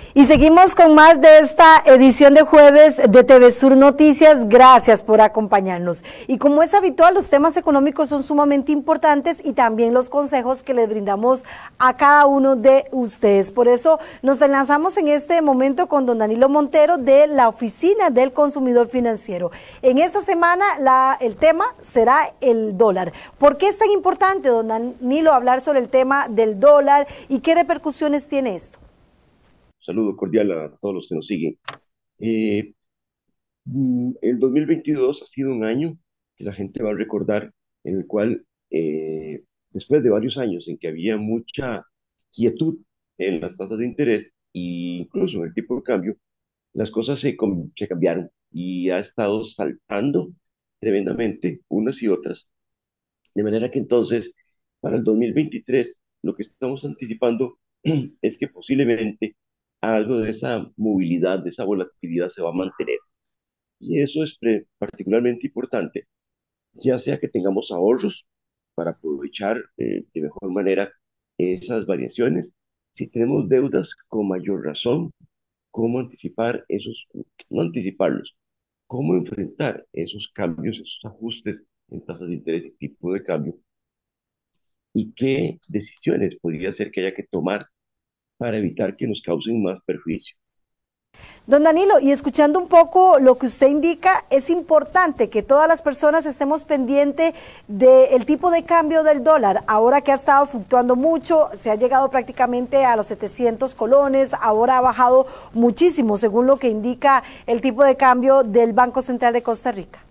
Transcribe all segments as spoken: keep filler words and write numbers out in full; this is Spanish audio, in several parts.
Y seguimos con más de esta edición de jueves de T V Sur Noticias. Gracias por acompañarnos. Y como es habitual, los temas económicos son sumamente importantes y también los consejos que les brindamos a cada uno de ustedes. Por eso nos enlazamos en este momento con don Danilo Montero de la Oficina del Consumidor Financiero. En esta semana la, el tema será el dólar. ¿Por qué es tan importante, don Danilo, hablar sobre el tema del dólar y qué repercusiones tiene esto? Saludo cordial a todos los que nos siguen. Eh, mm, el dos mil veintidós ha sido un año que la gente va a recordar, en el cual, eh, después de varios años en que había mucha quietud en las tasas de interés e incluso en el tipo de cambio, las cosas se, com- se cambiaron y ha estado saltando tremendamente unas y otras. De manera que entonces, para el dos mil veintitrés, lo que estamos anticipando es que posiblemente algo de esa movilidad, de esa volatilidad se va a mantener. Y eso es pre- particularmente importante, ya sea que tengamos ahorros para aprovechar eh, de mejor manera esas variaciones. Si tenemos deudas, con mayor razón, cómo anticipar esos, no anticiparlos, cómo enfrentar esos cambios, esos ajustes en tasas de interés y tipo de cambio, y qué decisiones podría ser que haya que tomar para evitar que nos causen más perjuicio. Don Danilo, y escuchando un poco lo que usted indica, es importante que todas las personas estemos pendientes del tipo de cambio del dólar, ahora que ha estado fluctuando mucho, se ha llegado prácticamente a los setecientos colones, ahora ha bajado muchísimo, según lo que indica el tipo de cambio del Banco Central de Costa Rica.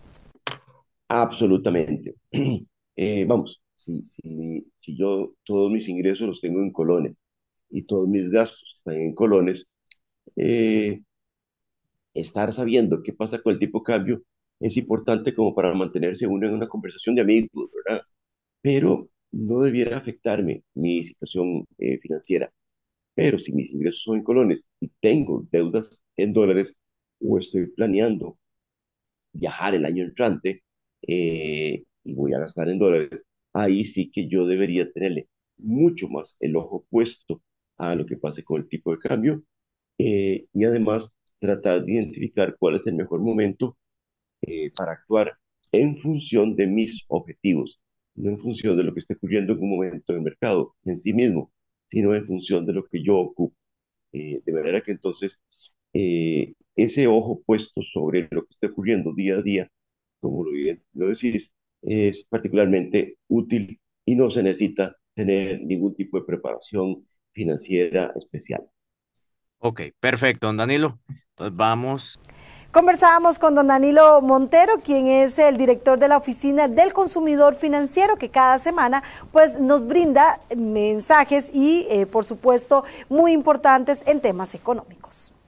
Absolutamente. Eh, vamos, si, si, si yo todos mis ingresos los tengo en colones y todos mis gastos están en colones, eh, estar sabiendo qué pasa con el tipo de cambio es importante como para mantenerse uno en una conversación de amigos, ¿verdad? Pero no debiera afectarme mi situación eh, financiera. Pero si mis ingresos son en colones y tengo deudas en dólares o estoy planeando viajar el año entrante eh, y voy a gastar en dólares, ahí sí que yo debería tenerle mucho más el ojo puesto a lo que pase con el tipo de cambio eh, y además tratar de identificar cuál es el mejor momento eh, para actuar en función de mis objetivos, no en función de lo que esté ocurriendo en un momento del mercado en sí mismo, sino en función de lo que yo ocupo. Eh, de manera que entonces eh, ese ojo puesto sobre lo que está ocurriendo día a día, como lo, lo decís, es particularmente útil y no se necesita tener ningún tipo de preparación financiera especial. Ok, perfecto, don Danilo. Entonces vamos. Conversábamos con don Danilo Montero, quien es el director de la Oficina del Consumidor Financiero, que cada semana pues nos brinda mensajes y eh, por supuesto muy importantes en temas económicos.